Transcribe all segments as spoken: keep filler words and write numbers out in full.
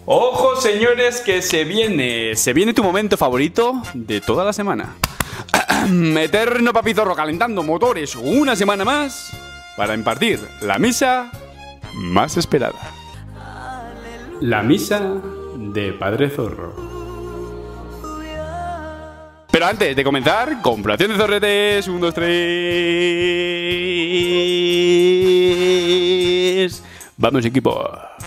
Ojo, señores, que se viene. Se viene tu momento favorito de toda la semana. Eterno Papizorro calentando motores una semana más para impartir la misa más esperada. La misa de Padre Zorro. Pero antes de comenzar, comprobación de zorretes. Un, dos, tres. Vamos, equipo.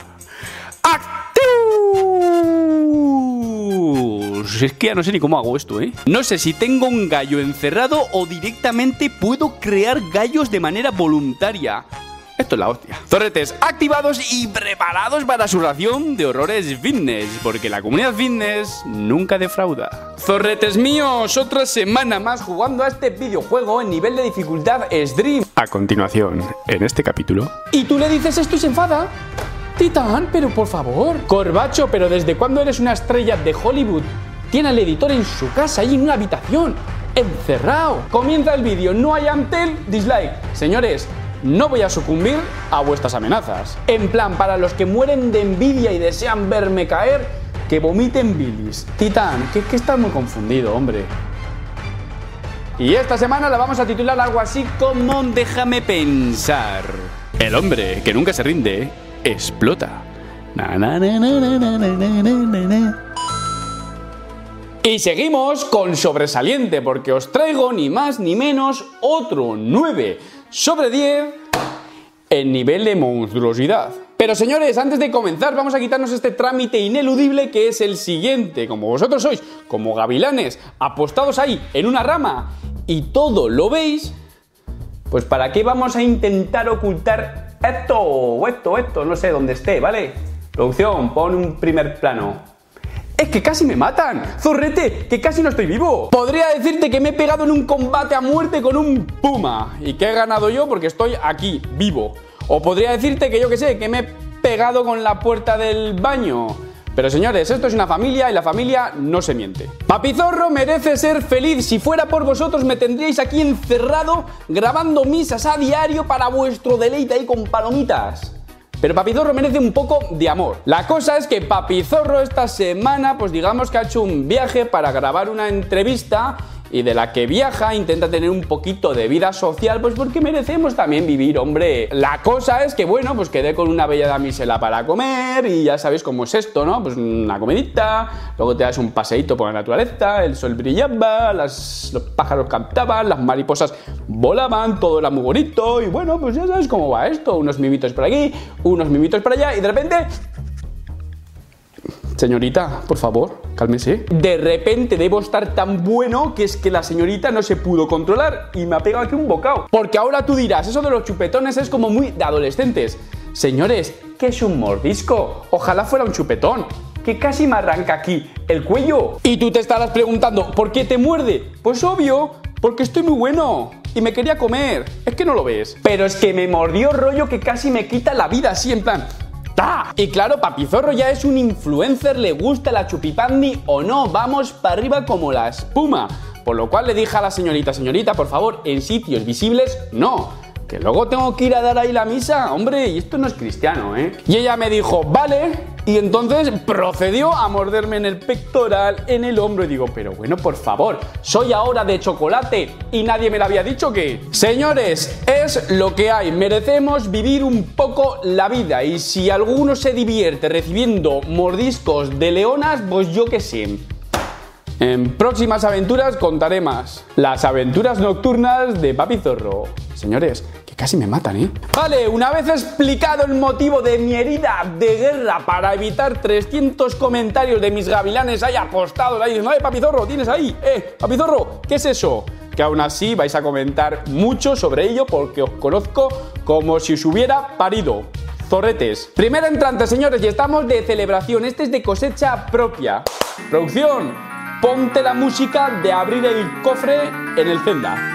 Es que ya no sé ni cómo hago esto, ¿eh? No sé si tengo un gallo encerrado o directamente puedo crear gallos de manera voluntaria. Esto es la hostia. Zorretes activados y preparados para su ración de horrores fitness, porque la comunidad fitness nunca defrauda. Zorretes míos, otra semana más jugando a este videojuego en nivel de dificultad Extreme. A continuación, en este capítulo... ¿Y tú le dices esto y se enfada? Titán, pero por favor. Corbacho, pero ¿desde cuándo eres una estrella de Hollywood? Tiene al editor en su casa, ahí en una habitación, encerrado. Comienza el vídeo, no hay Amtel, dislike. Señores, no voy a sucumbir a vuestras amenazas. En plan, para los que mueren de envidia y desean verme caer, que vomiten bilis. Titán, que, que estás muy confundido, hombre. Y esta semana la vamos a titular algo así como Déjame pensar. El hombre que nunca se rinde explota. Na, na, na, na, na, na, na, na, na. Y seguimos con sobresaliente, porque os traigo ni más ni menos otro nueve sobre diez en nivel de monstruosidad. Pero señores, antes de comenzar vamos a quitarnos este trámite ineludible que es el siguiente. Como vosotros sois como gavilanes apostados ahí en una rama y todo lo veis, pues ¿para qué vamos a intentar ocultar esto o esto, esto? No sé dónde esté, ¿vale? Producción, pon un primer plano. ¡Es que casi me matan! ¡Zorrete! ¡Que casi no estoy vivo! Podría decirte que me he pegado en un combate a muerte con un puma y que he ganado yo porque estoy aquí, vivo. O podría decirte que yo que sé, que me he pegado con la puerta del baño. Pero señores, esto es una familia y la familia no se miente. Papizorro merece ser feliz. Si fuera por vosotros me tendríais aquí encerrado grabando misas a diario para vuestro deleite ahí con palomitas. Pero Papizorro merece un poco de amor. La cosa es que Papizorro esta semana, pues digamos que ha hecho un viaje para grabar una entrevista y de la que viaja intenta tener un poquito de vida social, pues porque merecemos también vivir, hombre. La cosa es que, bueno, pues quedé con una bella damisela para comer y ya sabéis cómo es esto, ¿no? Pues una comidita, luego te das un paseíto por la naturaleza, el sol brillaba, las, los pájaros cantaban, las mariposas volaban, todo era muy bonito y bueno, pues ya sabes cómo va esto, unos mimitos por aquí, unos mimitos por allá y de repente... Señorita, por favor, cálmese. De repente debo estar tan bueno que es que la señorita no se pudo controlar y me ha pegado aquí un bocado. Porque ahora tú dirás, eso de los chupetones es como muy de adolescentes. Señores, ¿qué es un mordisco? Ojalá fuera un chupetón, que casi me arranca aquí el cuello. Y tú te estarás preguntando, ¿por qué te muerde? Pues obvio, porque estoy muy bueno y me quería comer. Es que no lo ves. Pero es que me mordió rollo que casi me quita la vida así en plan... ¡Ah! Y claro, Papizorro ya es un influencer, le gusta la chupipandi o no, vamos para arriba como la espuma. Por lo cual le dije a la señorita, señorita, por favor, en sitios visibles, no. Que luego tengo que ir a dar ahí la misa, hombre, y esto no es cristiano, ¿eh? Y ella me dijo, vale, y entonces procedió a morderme en el pectoral, en el hombro, y digo, pero bueno, por favor, soy ahora de chocolate y nadie me lo había dicho que... Señores, es lo que hay, merecemos vivir un poco la vida, y si alguno se divierte recibiendo mordiscos de leonas, pues yo qué sé. En próximas aventuras contaré más. Las aventuras nocturnas de Papizorro. Señores, que casi me matan, ¿eh? Vale, una vez explicado el motivo de mi herida de guerra para evitar trescientos comentarios de mis gavilanes ahí apostados ahí diciendo, ¡eh, Papizorro, tienes ahí! ¡Eh, Papizorro, ¿qué es eso? Que aún así vais a comentar mucho sobre ello porque os conozco como si os hubiera parido. Zorretes. Primer entrante, señores, y estamos de celebración. Este es de cosecha propia. Producción, ponte la música de abrir el cofre en el Zelda.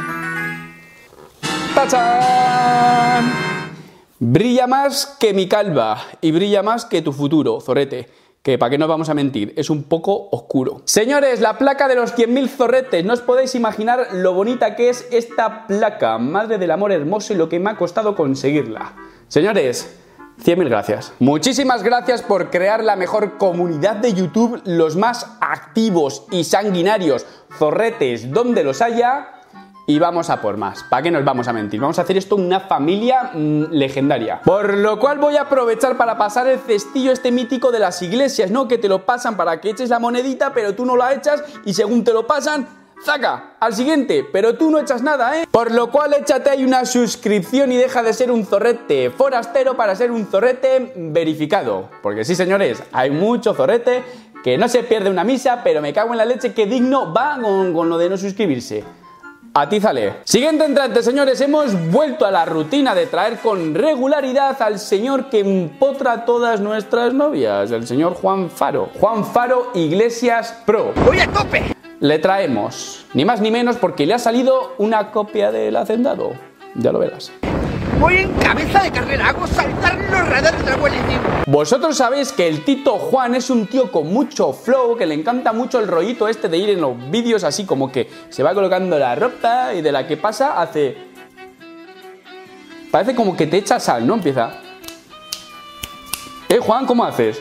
¡Tachán! Brilla más que mi calva y brilla más que tu futuro, zorrete. Que para qué nos vamos a mentir, es un poco oscuro. Señores, la placa de los cien mil zorretes. No os podéis imaginar lo bonita que es esta placa. Madre del amor hermoso y lo que me ha costado conseguirla. Señores, cien mil gracias. Muchísimas gracias por crear la mejor comunidad de YouTube, los más activos y sanguinarios zorretes donde los haya. Y vamos a por más. ¿Para qué nos vamos a mentir? Vamos a hacer esto una familia mmm, legendaria. Por lo cual voy a aprovechar para pasar el cestillo este mítico de las iglesias, ¿no? Que te lo pasan para que eches la monedita, pero tú no la echas y según te lo pasan, ¡zaca! Al siguiente, pero tú no echas nada, ¿eh? Por lo cual échate ahí una suscripción y deja de ser un zorrete forastero para ser un zorrete verificado. Porque sí, señores, hay mucho zorrete que no se pierde una misa, pero me cago en la leche que digno va con, con lo de no suscribirse. Atízale. Siguiente entrante, señores, hemos vuelto a la rutina de traer con regularidad al señor que empotra a todas nuestras novias, el señor Juan Faro. Juan Faro Iglesias Pro. ¡Voy a tope! Le traemos, ni más ni menos, porque le ha salido una copia del hacendado. Ya lo verás. Voy en cabeza de carrera, hago saltar los radares de la Guardia Civil. Vosotros sabéis que el Tito Juan es un tío con mucho flow, que le encanta mucho el rollito este de ir en los vídeos así como que se va colocando la ropa y de la que pasa hace... Parece como que te echa sal, ¿no? Empieza... ¿Eh, Juan? ¿Cómo haces?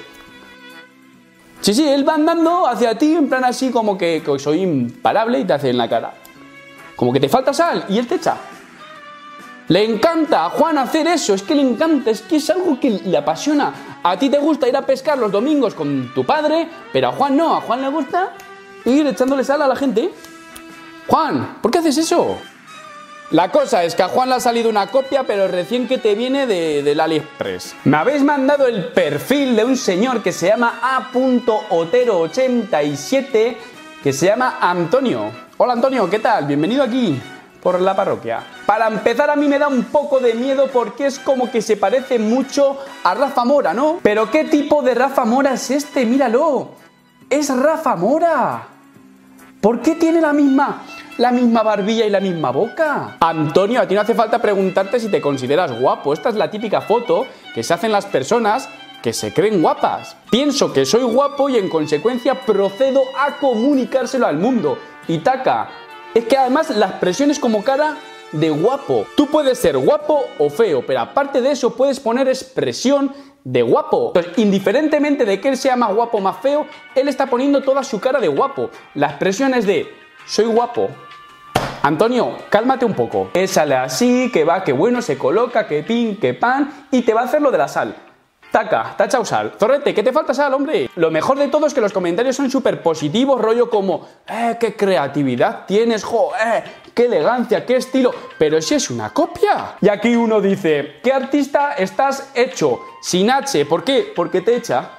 Sí, sí, él va andando hacia ti en plan así como que, que soy imparable y te hace en la cara. Como que te falta sal y él te echa. Le encanta a Juan hacer eso, es que le encanta, es que es algo que le apasiona. A ti te gusta ir a pescar los domingos con tu padre, pero a Juan no, a Juan le gusta ir echándole sal a la gente. Juan, ¿por qué haces eso? La cosa es que a Juan le ha salido una copia, pero recién que te viene de, del AliExpress. Me habéis mandado el perfil de un señor que se llama A Otero ochenta y siete, que se llama Antonio. Hola Antonio, ¿qué tal? Bienvenido aquí por la parroquia. Para empezar, a mí me da un poco de miedo porque es como que se parece mucho a Rafa Mora, ¿no? Pero ¿qué tipo de Rafa Mora es este? Míralo. Es Rafa Mora. ¿Por qué tiene la misma, la misma barbilla y la misma boca? Antonio, a ti no hace falta preguntarte si te consideras guapo. Esta es la típica foto que se hacen las personas que se creen guapas. Pienso que soy guapo y en consecuencia procedo a comunicárselo al mundo. Y taca. Es que además la expresión es como cara de guapo. Tú puedes ser guapo o feo, pero aparte de eso puedes poner expresión de guapo. Entonces, indiferentemente de que él sea más guapo o más feo, él está poniendo toda su cara de guapo. La expresión es de soy guapo. Antonio, cálmate un poco. Él sale así, que va, que bueno, se coloca, que pin, que pan, y te va a hacer lo de la sal. Taca, te ha echado sal. Zorrete, ¿qué te falta sal, hombre? Lo mejor de todo es que los comentarios son súper positivos, rollo como, eh, qué creatividad tienes, jo, eh, qué elegancia, qué estilo. Pero si es una copia. Y aquí uno dice, ¿qué artista estás hecho? Sin H, ¿por qué? Porque te echa.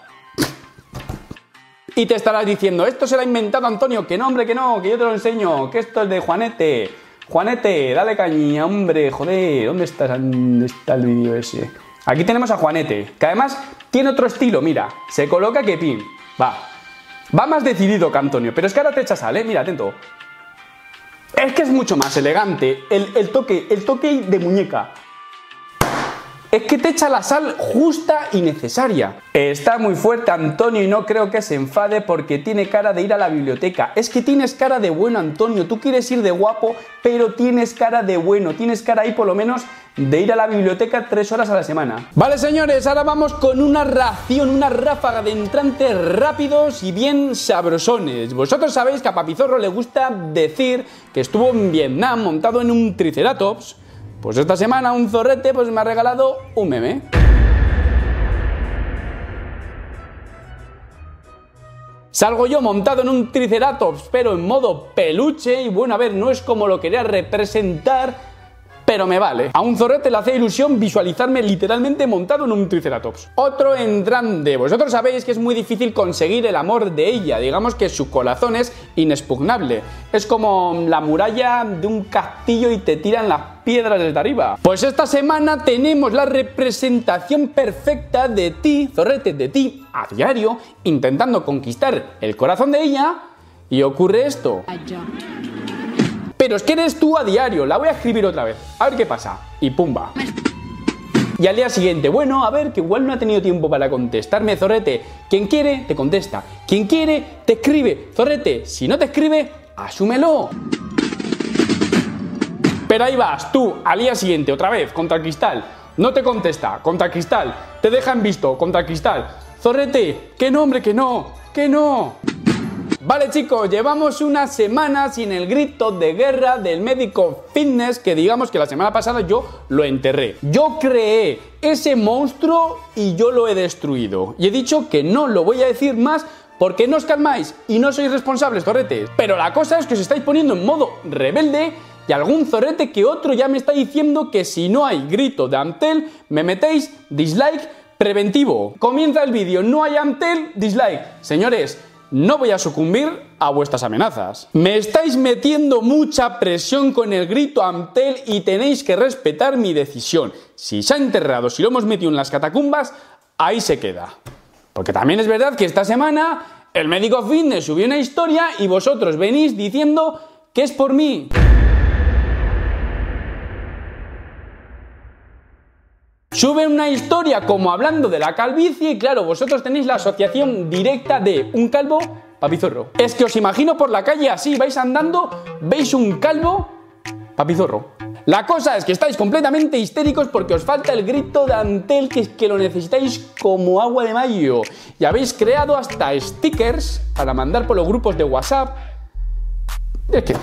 Y te estarás diciendo, esto se lo ha inventado Antonio, que no, hombre, que no, que yo te lo enseño, que esto es de Juanete. Juanete, dale caña, hombre, joder, ¿dónde está, dónde está el vídeo ese? Aquí tenemos a Juanete, que además tiene otro estilo, mira, se coloca que pin, va, va más decidido que Antonio, pero es que ahora te echa sal, ¿eh? Mira, atento. Es que es mucho más elegante, el, el toque, el toque de muñeca. Es que te echa la sal justa y necesaria. Está muy fuerte Antonio y no creo que se enfade porque tiene cara de ir a la biblioteca. Es que tienes cara de bueno, Antonio. Tú quieres ir de guapo, pero tienes cara de bueno. Tienes cara ahí por lo menos de ir a la biblioteca tres horas a la semana. Vale, señores, ahora vamos con una ración, una ráfaga de entrantes rápidos y bien sabrosones. Vosotros sabéis que a Papizorro le gusta decir que estuvo en Vietnam montado en un triceratops. Pues esta semana un zorrete pues me ha regalado un meme. Salgo yo montado en un triceratops, pero en modo peluche, y bueno, a ver, no es como lo quería representar, pero me vale. A un zorrete le hace ilusión visualizarme literalmente montado en un triceratops. Otro entrante. Vosotros sabéis que es muy difícil conseguir el amor de ella. Digamos que su corazón es inexpugnable. Es como la muralla de un castillo y te tiran las piedras desde arriba. Pues esta semana tenemos la representación perfecta de ti, zorrete, de ti, a diario, intentando conquistar el corazón de ella, y ocurre esto. Pero es que eres tú a diario, la voy a escribir otra vez, a ver qué pasa, y pumba. Y al día siguiente, bueno, a ver, que igual no ha tenido tiempo para contestarme, zorrete. Quien quiere, te contesta. Quien quiere, te escribe. Zorrete, si no te escribe, asúmelo. Pero ahí vas, tú, al día siguiente, otra vez, contra el cristal. no te contesta, contra Cristal. Te deja en visto, contra Cristal. Zorrete, que no, hombre, que no, que no. Vale, chicos, llevamos una semana sin el grito de guerra del médico fitness, que digamos que la semana pasada yo lo enterré. Yo creé ese monstruo y yo lo he destruido. Y he dicho que no lo voy a decir más porque no os calmáis y no sois responsables, zorretes. Pero la cosa es que os estáis poniendo en modo rebelde y algún zorrete que otro ya me está diciendo que si no hay grito de Amtel, me metéis dislike preventivo. Comienza el vídeo, no hay Amtel, dislike. Señores, no voy a sucumbir a vuestras amenazas. Me estáis metiendo mucha presión con el grito Amtel y tenéis que respetar mi decisión. Si se ha enterrado, si lo hemos metido en las catacumbas, ahí se queda. Porque también es verdad que esta semana el médico fitness subió una historia y vosotros venís diciendo que es por mí. Sube una historia como hablando de la calvicie y claro, vosotros tenéis la asociación directa de un calvo, papizorro. Es que os imagino por la calle así, vais andando, veis un calvo, papizorro. La cosa es que estáis completamente histéricos porque os falta el grito de Amtel, que es que lo necesitáis como agua de mayo. Y habéis creado hasta stickers para mandar por los grupos de WhatsApp. Es que...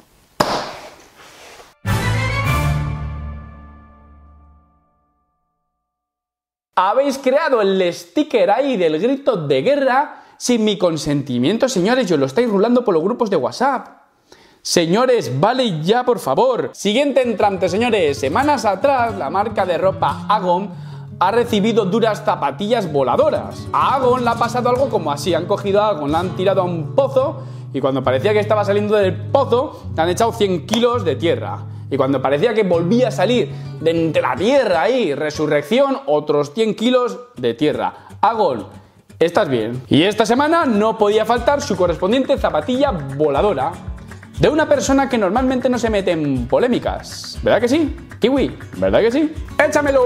Habéis creado el sticker ahí del grito de guerra sin mi consentimiento, señores, y os lo estáis rulando por los grupos de WhatsApp. Señores, vale ya, por favor. Siguiente entrante, señores. Semanas atrás, la marca de ropa Agon ha recibido duras zapatillas voladoras. A Agon le ha pasado algo como así. Han cogido a Agon, la han tirado a un pozo y cuando parecía que estaba saliendo del pozo, le han echado cien kilos de tierra. Y cuando parecía que volvía a salir de entre la tierra ahí, resurrección, otros cien kilos de tierra. Agon, estás bien. Y esta semana no podía faltar su correspondiente zapatilla voladora de una persona que normalmente no se mete en polémicas. ¿Verdad que sí? Kiwi, ¿verdad que sí? ¡Échamelo!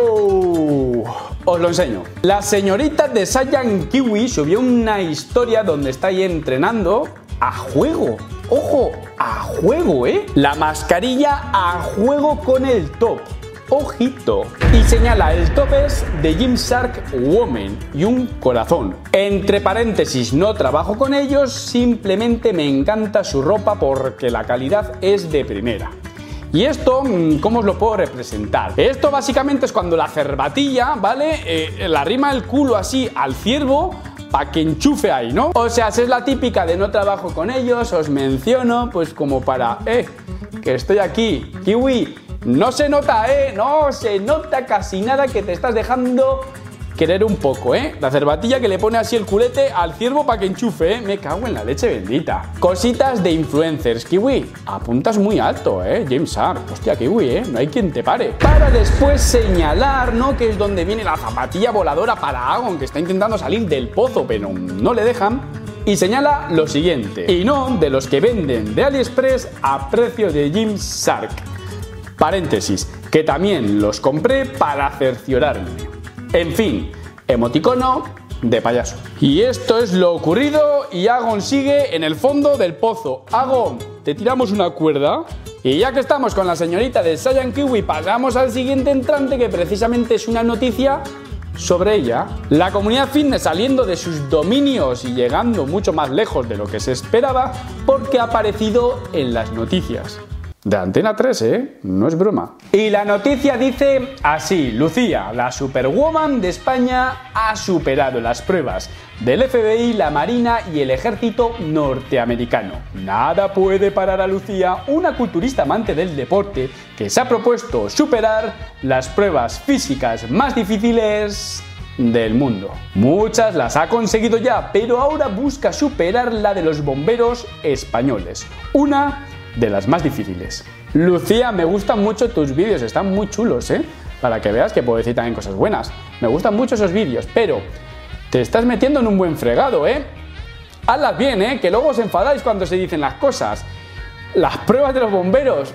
Os lo enseño. La señorita de Saiyan Kiwi subió una historia donde está ahí entrenando a juego. ¡Ojo! A juego, ¿eh? La mascarilla a juego con el top. ¡Ojito! Y señala, el top es de Gymshark Woman y un corazón. Entre paréntesis, no trabajo con ellos, simplemente me encanta su ropa porque la calidad es de primera. Y esto, ¿cómo os lo puedo representar? Esto básicamente es cuando la cerbatilla, ¿vale? Eh, la rima el culo así al ciervo para que enchufe ahí, ¿no? O sea, si es la típica de no trabajo con ellos, os menciono, pues como para, eh, que estoy aquí, Kiwi. No se nota, ¿eh? No se nota casi nada que te estás dejando querer un poco, ¿eh? La cerbatilla que le pone así el culete al ciervo para que enchufe, ¿eh? Me cago en la leche bendita. Cositas de influencers. Kiwi, apuntas muy alto, ¿eh? Gymshark. Hostia, Kiwi, ¿eh? No hay quien te pare. Para después señalar, ¿no? Que es donde viene la zapatilla voladora para Agon, que está intentando salir del pozo, pero no le dejan. Y señala lo siguiente. Y no de los que venden de AliExpress a precio de Gymshark. Paréntesis, que también los compré para cerciorarme. En fin, emoticono de payaso. Y esto es lo ocurrido y Agon sigue en el fondo del pozo. Agon, te tiramos una cuerda. Y ya que estamos con la señorita de Saiyan Kiwi, pasamos al siguiente entrante que precisamente es una noticia sobre ella. La comunidad fitness saliendo de sus dominios y llegando mucho más lejos de lo que se esperaba porque ha aparecido en las noticias. De Antena tres, ¿eh? No es broma. Y la noticia dice así: Lucía, la superwoman de España, ha superado las pruebas del F B I, la Marina y el Ejército norteamericano. Nada puede parar a Lucía, una culturista amante del deporte que se ha propuesto superar las pruebas físicas más difíciles del mundo. Muchas las ha conseguido ya, pero ahora busca superar la de los bomberos españoles. Una de las más difíciles. Lucía, me gustan mucho tus vídeos, están muy chulos, ¿eh? Para que veas que puedo decir también cosas buenas. Me gustan mucho esos vídeos, pero te estás metiendo en un buen fregado, ¿eh? Hazlas bien, ¿eh? Que luego os enfadáis cuando se dicen las cosas. Las pruebas de los bomberos,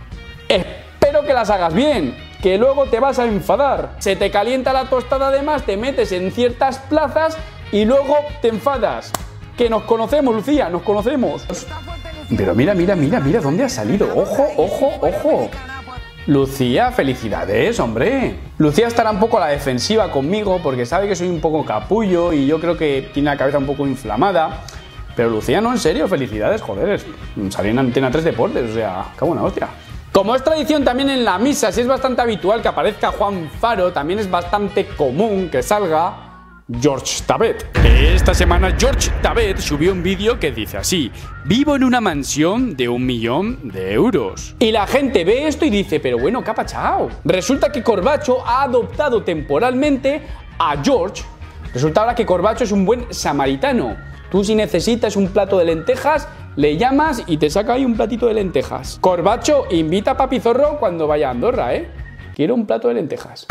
espero que las hagas bien, que luego te vas a enfadar. Se te calienta la tostada, además te metes en ciertas plazas y luego te enfadas. Que nos conocemos, Lucía, nos conocemos. Pero mira, mira, mira, mira dónde ha salido. Ojo, ojo, ojo. Lucía, felicidades, hombre. Lucía estará un poco a la defensiva conmigo porque sabe que soy un poco capullo y yo creo que tiene la cabeza un poco inflamada. Pero Lucía, no, en serio, felicidades, joder. Salí en Antena tres Deportes, o sea, qué buena hostia. Como es tradición también en la misa, si es bastante habitual que aparezca Juan Faro, también es bastante común que salga George Tabet. Esta semana George Tabet subió un vídeo que dice así: vivo en una mansión de un millón de euros. Y la gente ve esto y dice, pero bueno, ¿qué ha pasado? Resulta que Corbacho ha adoptado temporalmente a George. Resulta ahora que Corbacho es un buen samaritano. Tú, si necesitas un plato de lentejas, le llamas y te saca ahí un platito de lentejas. Corbacho, invita a Papi Zorro cuando vaya a Andorra, ¿eh? Quiero un plato de lentejas.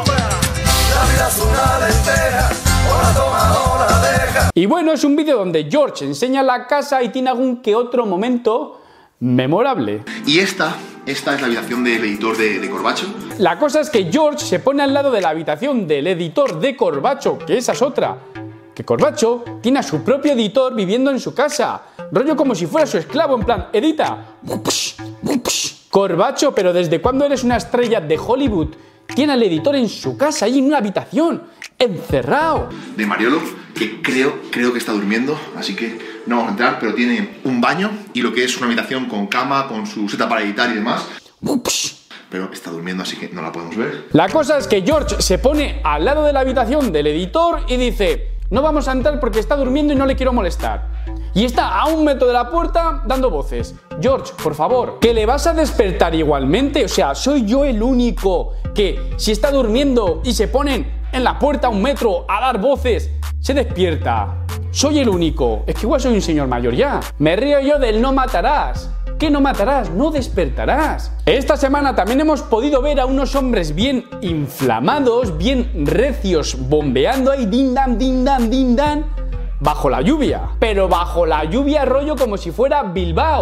Y bueno, es un vídeo donde George enseña la casa y tiene algún que otro momento memorable. Y esta, esta es la habitación del editor de, de Corbacho. La cosa es que George se pone al lado de la habitación del editor de Corbacho, que esa es otra. Que Corbacho tiene a su propio editor viviendo en su casa. Rollo como si fuera su esclavo, en plan, edita. Corbacho, pero ¿desde cuándo eres una estrella de Hollywood? Tiene al editor en su casa, ahí en una habitación, encerrado. De Mariolo, que creo, creo que está durmiendo, así que no vamos a entrar, pero tiene un baño y lo que es una habitación con cama, con su seta para editar y demás. Pero está durmiendo, así que no la podemos ver. La cosa es que George se pone al lado de la habitación del editor y dice: no vamos a entrar porque está durmiendo y no le quiero molestar. Y está a un metro de la puerta dando voces. George, por favor, ¿que le vas a despertar igualmente? O sea, ¿soy yo el único que, si está durmiendo y se ponen en la puerta a un metro a dar voces, se despierta? Soy el único. Es que igual soy un señor mayor ya. Me río yo del no matarás. ¿Qué no matarás? No despertarás. Esta semana también hemos podido ver a unos hombres bien inflamados, bien recios, bombeando ahí, din dan, din dan, din dan, bajo la lluvia. Pero bajo la lluvia rollo como si fuera Bilbao.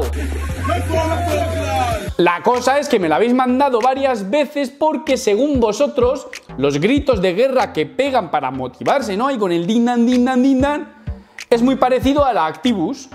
La cosa es que me la habéis mandado varias veces porque según vosotros, los gritos de guerra que pegan para motivarse, ¿no? Y con el din dan, din dan, din dan, es muy parecido a la Activus.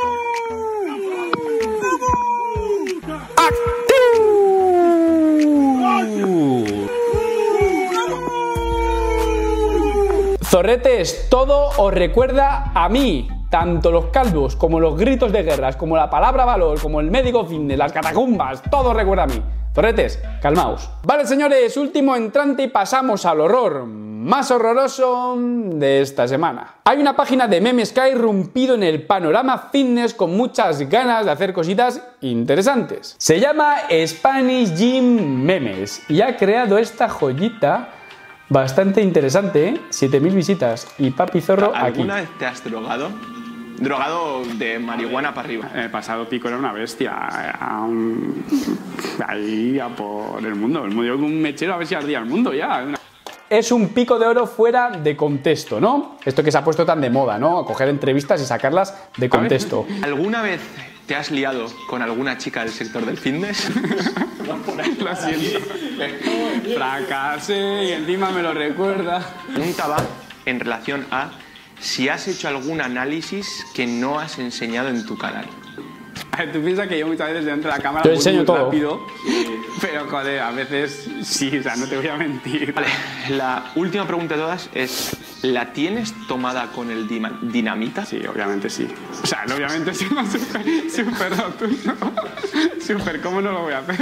Zorretes, todo os recuerda a mí. Tanto los calvos, como los gritos de guerras, como la palabra valor, como el médico fitness, las catacumbas, todo recuerda a mí. Zorretes, calmaos. Vale, señores, último entrante y pasamos al horror más horroroso de esta semana. Hay una página de memes que ha irrumpido en el panorama fitness con muchas ganas de hacer cositas interesantes. Se llama Spanish Gym Memes y ha creado esta joyita bastante interesante, ¿eh? siete mil visitas y Papi Zorro aquí. ¿Alguna vez te has drogado? Drogado de marihuana para arriba. He pasado pico, era una bestia. A un... Ahí a por el mundo. El mundo con un mechero a ver si ardía el mundo ya. Es un pico de oro fuera de contexto, ¿no? Esto que se ha puesto tan de moda, ¿no? Coger entrevistas y sacarlas de contexto. ¿Alguna vez te has liado con alguna chica del sector del fitness? Lo siento. Fracasé y encima me lo recuerda. Pregunta va en relación a si has hecho algún análisis que no has enseñado en tu canal. Tú piensas que yo muchas veces dentro de la cámara te voy enseño muy todo rápido, pero joder, a veces sí, o sea, no te voy a mentir. Vale, la última pregunta de todas es, ¿la tienes tomada con el dinamita? Sí, obviamente sí. O sea, obviamente sí, súper, súper rotundo. Súper, ¿cómo no lo voy a hacer?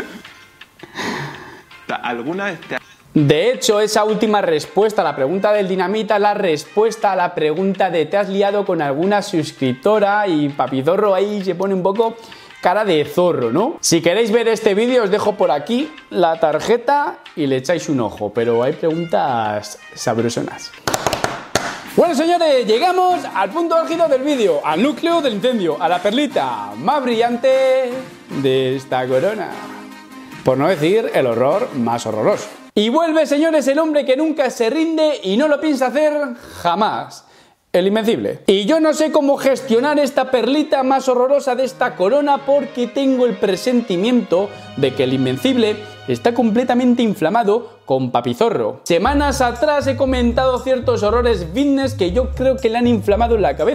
¿Alguna vez te has... De hecho, esa última respuesta a la pregunta del dinamita, la respuesta a la pregunta de ¿te has liado con alguna suscriptora? Y Papi Zorro ahí se pone un poco cara de zorro, ¿no? Si queréis ver este vídeo os dejo por aquí la tarjeta y le echáis un ojo, pero hay preguntas sabrosonas. Bueno, señores, llegamos al punto álgido del vídeo, al núcleo del incendio, a la perlita más brillante de esta corona. Por no decir el horror más horroroso. Y vuelve, señores, el hombre que nunca se rinde y no lo piensa hacer jamás. El Invencible. Y yo no sé cómo gestionar esta perlita más horrorosa de esta corona porque tengo el presentimiento de que el Invencible está completamente inflamado con Papi Zorro. Semanas atrás he comentado ciertos horrores fitness que yo creo que le han inflamado en la cabeza.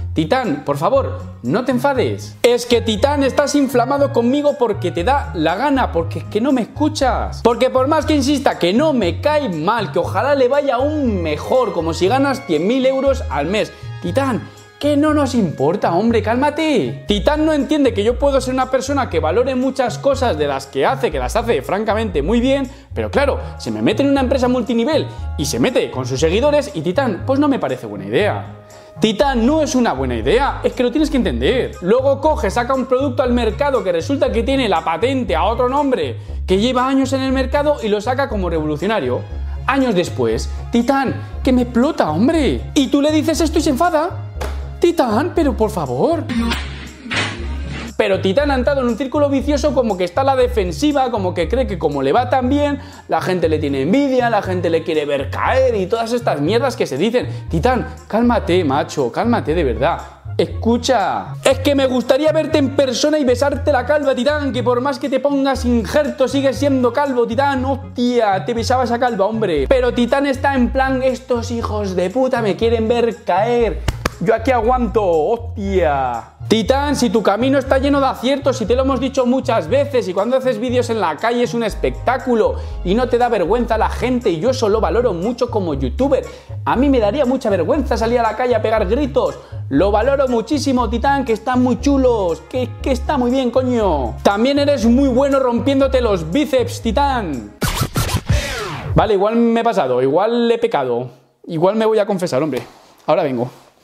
Titán, por favor, no te enfades. Es que Titán, estás inflamado conmigo porque te da la gana, porque es que no me escuchas. Porque por más que insista que no me cae mal, que ojalá le vaya aún mejor, como si ganas cien mil euros al mes. Titán, que no nos importa, hombre, cálmate. Titán no entiende que yo puedo ser una persona que valore muchas cosas de las que hace, que las hace francamente muy bien, pero claro, se me mete en una empresa multinivel y se mete con sus seguidores y Titán, pues no me parece buena idea. Titán, no es una buena idea, es que lo tienes que entender. Luego coge, saca un producto al mercado que resulta que tiene la patente a otro nombre, que lleva años en el mercado y lo saca como revolucionario. Años después, Titán, que me explota, hombre. Y tú le dices esto y se enfada. Titán, pero por favor. Pero Titán ha entrado en un círculo vicioso, como que está a la defensiva, como que cree que como le va tan bien, la gente le tiene envidia, la gente le quiere ver caer y todas estas mierdas que se dicen. Titán, cálmate, macho, cálmate de verdad. Escucha, es que me gustaría verte en persona y besarte la calva, Titán, que por más que te pongas injerto sigues siendo calvo, Titán. Hostia, te besaba esa calva, hombre. Pero Titán está en plan, estos hijos de puta me quieren ver caer. Yo aquí aguanto, hostia. Titán, si tu camino está lleno de aciertos, si te lo hemos dicho muchas veces, y cuando haces vídeos en la calle es un espectáculo y no te da vergüenza a la gente, y yo eso lo valoro mucho como youtuber. A mí me daría mucha vergüenza salir a la calle a pegar gritos. Lo valoro muchísimo, Titán, que están muy chulos, que, que está muy bien, coño. También eres muy bueno rompiéndote los bíceps, Titán. Vale, igual me he pasado, igual he pecado, igual me voy a confesar, hombre. Ahora vengo.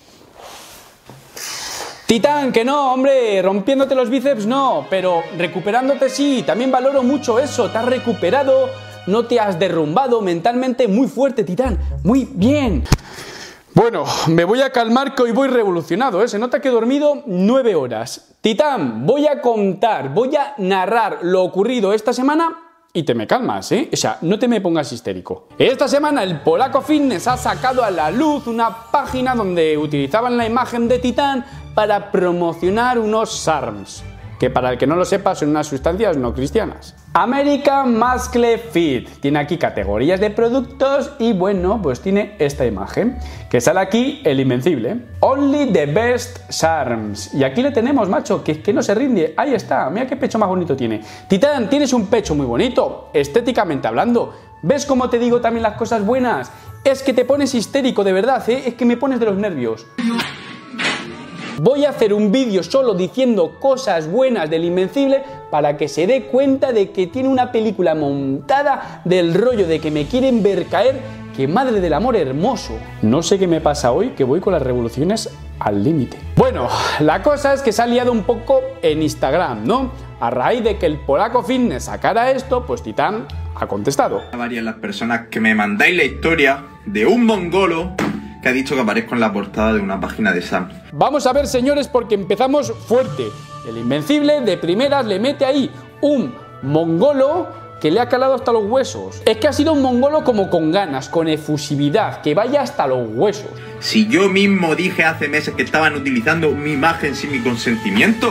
Titán, que no, hombre, rompiéndote los bíceps no, pero recuperándote sí, también valoro mucho eso, te has recuperado, no te has derrumbado, mentalmente muy fuerte, Titán, muy bien. Bueno, me voy a calmar que hoy voy revolucionado, ¿eh? Se nota que he dormido nueve horas. Titán, voy a contar, voy a narrar lo ocurrido esta semana y te me calmas, ¿eh? O sea, no te me pongas histérico. Esta semana el Polaco Fitness ha sacado a la luz una página donde utilizaban la imagen de Titán para promocionar unos S A R Ms, que para el que no lo sepa son unas sustancias no cristianas. American Muscle Fit. Tiene aquí categorías de productos y bueno, pues tiene esta imagen, que sale aquí el invencible. Only the best S A R Ms. Y aquí le tenemos, macho, que, que no se rinde. Ahí está, mira qué pecho más bonito tiene. Titán, tienes un pecho muy bonito, estéticamente hablando. ¿Ves cómo te digo también las cosas buenas? Es que te pones histérico, de verdad, ¿eh? Es que me pones de los nervios. Voy a hacer un vídeo solo diciendo cosas buenas del Invencible para que se dé cuenta de que tiene una película montada del rollo de que me quieren ver caer, que madre del amor hermoso. No sé qué me pasa hoy, que voy con las revoluciones al límite. Bueno, la cosa es que se ha liado un poco en Instagram, ¿no? A raíz de que el Polaco Fitness sacara esto, pues Titán ha contestado. Varias las personas que me mandáis la historia de un mongolo que ha dicho que aparezco en la portada de una página de S A M. Vamos a ver, señores, porque empezamos fuerte. El Invencible de primeras le mete ahí un mongolo que le ha calado hasta los huesos. Es que ha sido un mongolo como con ganas, con efusividad, que vaya hasta los huesos. Si yo mismo dije hace meses que estaban utilizando mi imagen sin mi consentimiento.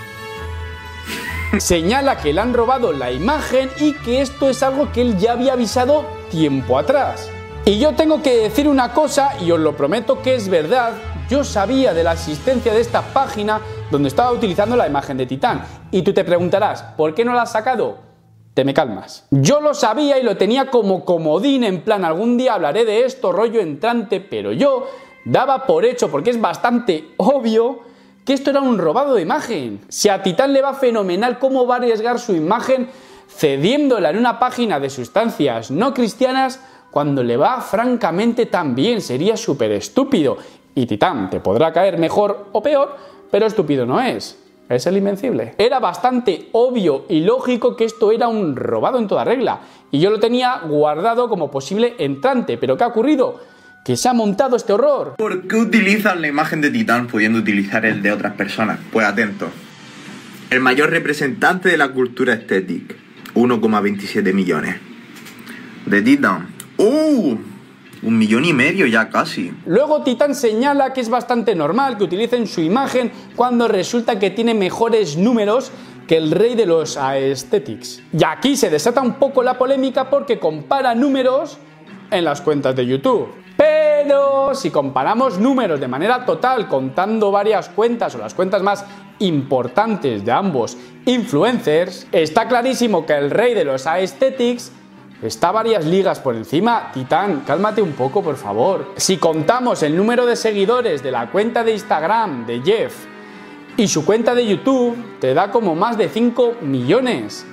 Señala que le han robado la imagen y que esto es algo que él ya había avisado tiempo atrás. Y yo tengo que decir una cosa, y os lo prometo que es verdad, yo sabía de la existencia de esta página donde estaba utilizando la imagen de Titán. Y tú te preguntarás, ¿por qué no la has sacado? Te me calmas. Yo lo sabía y lo tenía como comodín, en plan, algún día hablaré de esto, rollo entrante, pero yo daba por hecho, porque es bastante obvio, que esto era un robado de imagen. Si a Titán le va fenomenal, ¿cómo va a arriesgar su imagen cediéndola en una página de sustancias no cristianas cuando le va francamente tan bien? Sería súper estúpido. Y Titán te podrá caer mejor o peor, pero estúpido no es. Es el Invencible. Era bastante obvio y lógico que esto era un robado en toda regla. Y yo lo tenía guardado como posible entrante. ¿Pero qué ha ocurrido? Que se ha montado este horror. ¿Por qué utilizan la imagen de Titán pudiendo utilizar el de otras personas? Pues atento. El mayor representante de la cultura estética. uno coma veintisiete millones. De Titán. ¡Uh! Un millón y medio ya casi. Luego Titán señala que es bastante normal que utilicen su imagen cuando resulta que tiene mejores números que el rey de los aesthetics. Y aquí se desata un poco la polémica porque compara números en las cuentas de YouTube. Pero Pero si comparamos números de manera total, contando varias cuentas o las cuentas más importantes de ambos influencers, está clarísimo que el rey de los aesthetics está varias ligas por encima. Titán, cálmate un poco, por favor. Si contamos el número de seguidores de la cuenta de Instagram de Jeff y su cuenta de YouTube, te da como más de cinco millones.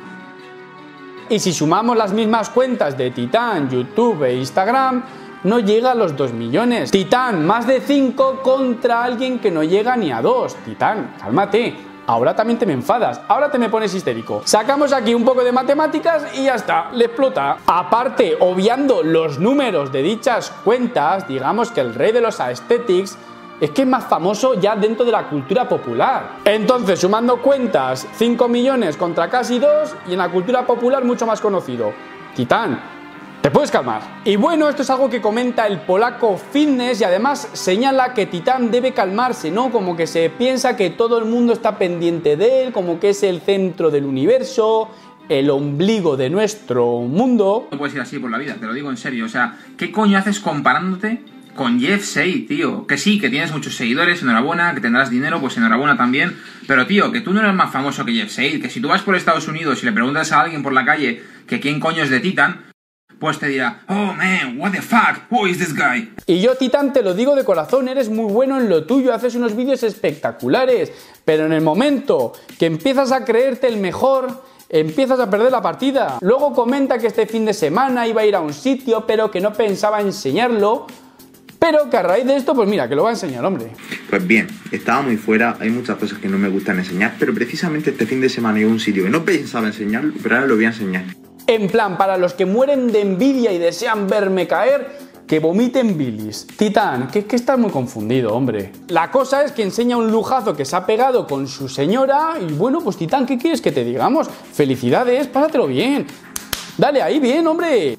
Y si sumamos las mismas cuentas de Titán, YouTube e Instagram, no llega a los dos millones. Titán, más de cinco contra alguien que no llega ni a dos. Titán, cálmate. Ahora también te me enfadas, ahora te me pones histérico. Sacamos aquí un poco de matemáticas y ya está, le explota. Aparte, obviando los números de dichas cuentas, digamos que el rey de los aesthetics es que es más famoso ya dentro de la cultura popular. Entonces, sumando cuentas, cinco millones contra casi dos, y en la cultura popular mucho más conocido. Titán, te puedes calmar. Y bueno, esto es algo que comenta el polaco Fitness y además señala que Titán debe calmarse, ¿no? Como que se piensa que todo el mundo está pendiente de él, como que es el centro del universo, el ombligo de nuestro mundo. No puedes ir así por la vida, te lo digo en serio. O sea, ¿qué coño haces comparándote con Jeff Seid, tío? Que sí, que tienes muchos seguidores, enhorabuena, que tendrás dinero, pues enhorabuena también. Pero tío, que tú no eres más famoso que Jeff Seid, que si tú vas por Estados Unidos y le preguntas a alguien por la calle que quién coño es de Titán, pues te dirá, oh man, what the fuck, who is this guy? Y yo, Titán, te lo digo de corazón, eres muy bueno en lo tuyo, haces unos vídeos espectaculares, pero en el momento que empiezas a creerte el mejor, empiezas a perder la partida. Luego comenta que este fin de semana iba a ir a un sitio, pero que no pensaba enseñarlo, pero que a raíz de esto, pues mira, que lo va a enseñar, hombre. Pues bien, estaba muy fuera, hay muchas cosas que no me gustan enseñar, pero precisamente este fin de semana iba a un sitio que no pensaba enseñarlo, pero ahora lo voy a enseñar. En plan, para los que mueren de envidia y desean verme caer, que vomiten bilis. Titán, que, que estás muy confundido, hombre. La cosa es que enseña un lujazo que se ha pegado con su señora y bueno, pues Titán, ¿qué quieres que te digamos? Felicidades, pásatelo bien. Dale ahí bien, hombre.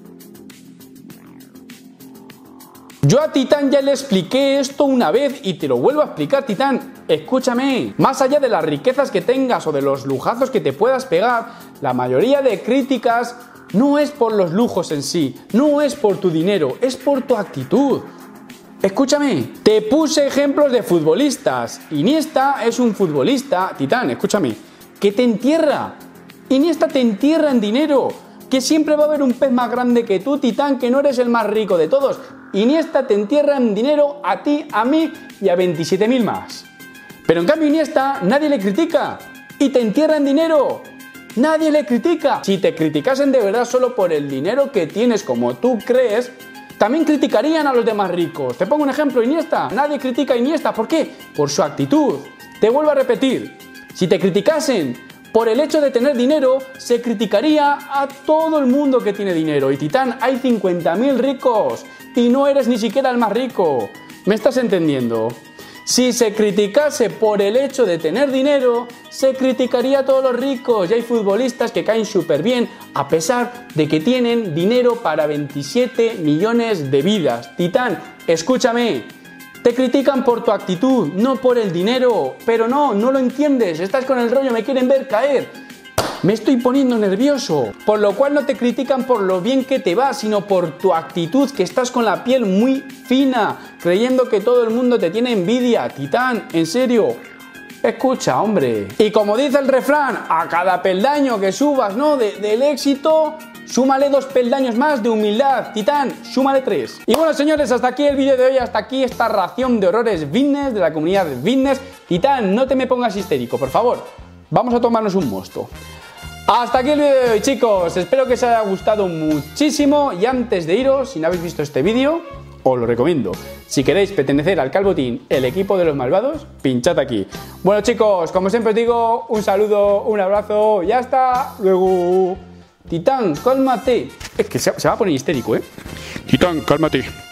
Yo a Titán ya le expliqué esto una vez y te lo vuelvo a explicar, Titán. Escúchame, más allá de las riquezas que tengas o de los lujazos que te puedas pegar, la mayoría de críticas no es por los lujos en sí, no es por tu dinero, es por tu actitud. Escúchame, te puse ejemplos de futbolistas. Iniesta es un futbolista, Titán, escúchame, que te entierra. Iniesta te entierra en dinero, que siempre va a haber un pez más grande que tú, Titán, que no eres el más rico de todos. Iniesta te entierra en dinero a ti, a mí y a veintisiete mil más. Pero en cambio Iniesta nadie le critica y te entierra en dinero. Nadie le critica. Si te criticasen de verdad solo por el dinero que tienes como tú crees, también criticarían a los demás ricos. Te pongo un ejemplo, Iniesta. Nadie critica a Iniesta. ¿Por qué? Por su actitud. Te vuelvo a repetir. Si te criticasen por el hecho de tener dinero, se criticaría a todo el mundo que tiene dinero. Y Titán, hay cincuenta mil ricos y no eres ni siquiera el más rico. ¿Me estás entendiendo? Si se criticase por el hecho de tener dinero, se criticaría a todos los ricos. Y hay futbolistas que caen súper bien, a pesar de que tienen dinero para veintisiete millones de vidas. Titán, escúchame, te critican por tu actitud, no por el dinero. Pero no, no lo entiendes, estás con el rollo, me quieren ver caer. Me estoy poniendo nervioso, por lo cual no te critican por lo bien que te va, sino por tu actitud, que estás con la piel muy fina, creyendo que todo el mundo te tiene envidia. Titán, en serio, escucha, hombre. Y como dice el refrán, a cada peldaño que subas, ¿no? De, del éxito, súmale dos peldaños más de humildad. Titán, súmale tres. Y bueno, señores, hasta aquí el vídeo de hoy, hasta aquí esta ración de horrores fitness, de la comunidad fitness. Titán, no te me pongas histérico, por favor. Vamos a tomarnos un mosto. Hasta aquí el vídeo de hoy, chicos. Espero que os haya gustado muchísimo. Y antes de iros, si no habéis visto este vídeo, os lo recomiendo. Si queréis pertenecer al Calvo Team, el equipo de los malvados, pinchad aquí. Bueno, chicos, como siempre os digo, un saludo, un abrazo y hasta luego. Titán, cálmate. Es que se, se va a poner histérico, ¿eh? Titán, cálmate.